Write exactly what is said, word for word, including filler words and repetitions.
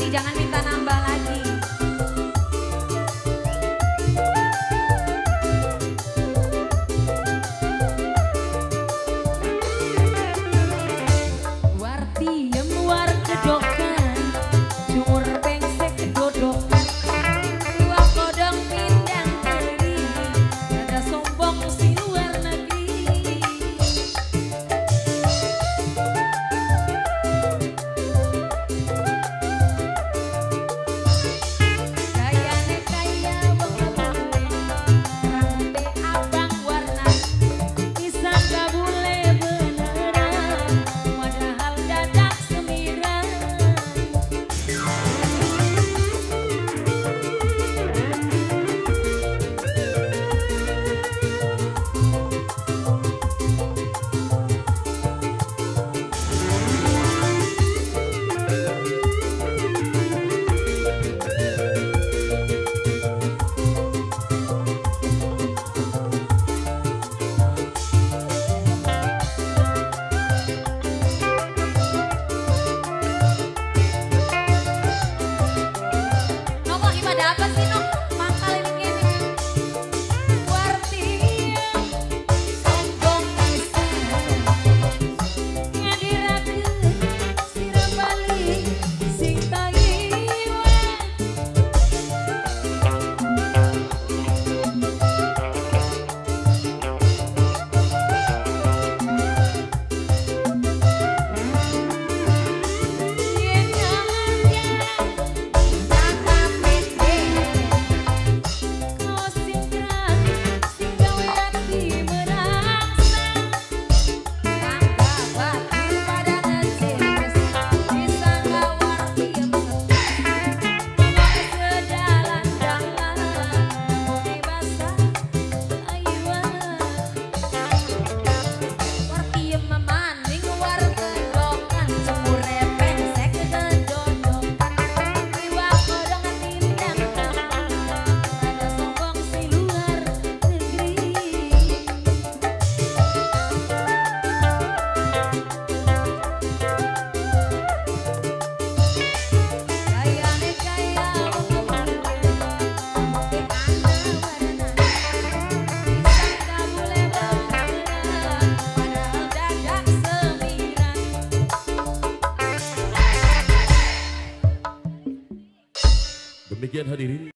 Nanti jangan minta nambah lagi. Wartiem war kedokan, jumur pengsek kedodokan, iwak kodong pindang teri, ada sombong si luar negeri. Gayane kaya wong bule, rambute abang warna, bisa gak bule beneran, padahal dadak semiran. Ngomong ibadah apa sih no? Mangkal ini gini. Wartiem sombong pisan, ngadirakeun sira balik sing Taiwan. Yen nyaman kakak pede, kaos singkrang sing gawe ati merangsang, tangga batu pada ngeces, bisa gak wartiem sedalan-dalan, bone basah ayuan. Wartiem memaning war kedokan, jemure pengsek kedodokan, iwak kodong pindang teri, ada sombong si luar negeri. Gayane kaya wong bule, rambute ana warna, bisa gak bule beneran, padahal dadak semiran. Demikian hadirin.